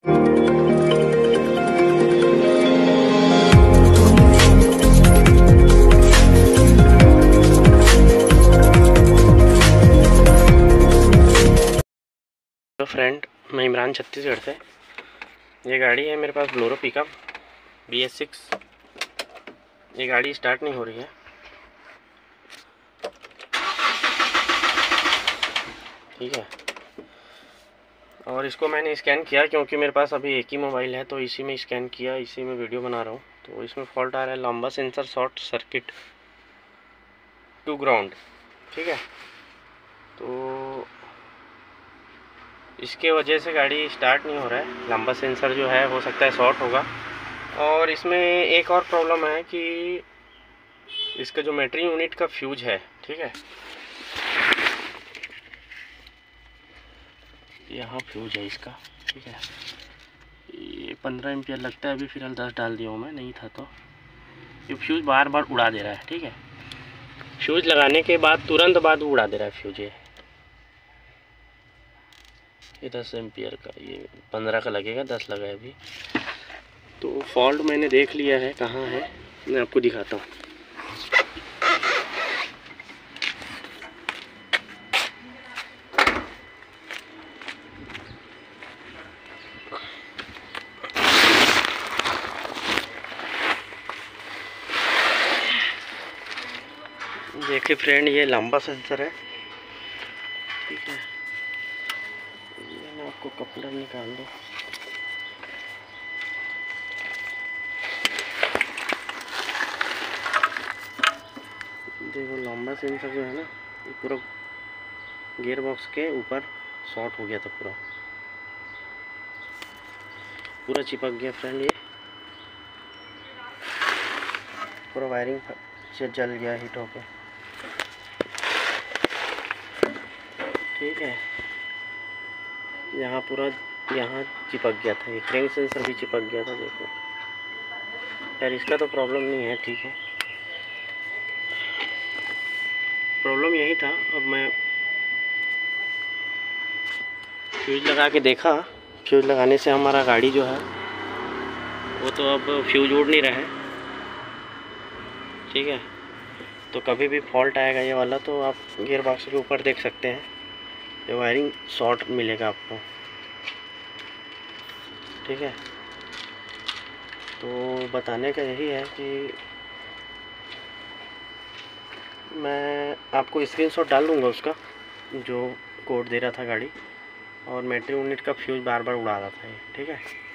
तो फ्रेंड, मैं इमरान छत्तीसगढ़ से। ये गाड़ी है मेरे पास बोलेरो पिकअप BS6। ये गाड़ी स्टार्ट नहीं हो रही है, ठीक है। और इसको मैंने स्कैन किया क्योंकि मेरे पास अभी एक ही मोबाइल है, तो इसी में स्कैन किया, इसी में वीडियो बना रहा हूँ। तो इसमें फॉल्ट आ रहा है लंबा sensor short circuit to ground, ठीक है। तो इसके वजह से गाड़ी स्टार्ट नहीं हो रहा है। लंबा सेंसर जो है हो सकता है शॉर्ट होगा। और इसमें एक और प्रॉब्लम है कि इसका जो बैटरी यूनिट का फ्यूज है, ठीक है, यहाँ फ्यूज है इसका, ठीक है। ये 15 एम्पियर लगता है, अभी फिलहाल 10 डाल दिया हूँ मैं, नहीं था तो। ये फ्यूज बार बार उड़ा दे रहा है, ठीक है। फ्यूज लगाने के बाद तुरंत बाद उड़ा दे रहा है फ्यूज। ये 10 एम्पियर का, ये 15 का लगेगा, 10 लगा है अभी। तो फॉल्ट मैंने देख लिया है कहाँ है, मैं आपको दिखाता हूँ। देखिए फ्रेंड, ये लंबा सेंसर है, ठीक है। ये मैं आपको कपड़ा निकाल दूँ। देखो लंबा सेंसर जो है ना, ये पूरा गियर बॉक्स के ऊपर शॉर्ट हो गया था, पूरा चिपक गया फ्रेंड। ये पूरा वायरिंग से जल गया हीट होके, ठीक है। यहाँ पूरा यहाँ चिपक गया था, ये क्रैंक सेंसर भी चिपक गया था, देखो यार। इसका तो प्रॉब्लम नहीं है, ठीक है। प्रॉब्लम यही था। अब मैं फ्यूज लगा के देखा, फ्यूज लगाने से हमारा गाड़ी जो है वो तो अब फ्यूज उड़ नहीं रहा है, ठीक है। तो कभी भी फॉल्ट आएगा ये वाला, तो आप गियर बॉक्स के ऊपर देख सकते हैं, ये वायरिंग शॉर्ट मिलेगा आपको, ठीक है। तो बताने का यही है कि मैं आपको स्क्रीनशॉट डाल दूँगा उसका, जो कोड दे रहा था गाड़ी, और बैटरी यूनिट का फ्यूज बार बार उड़ा रहा था ये, ठीक है।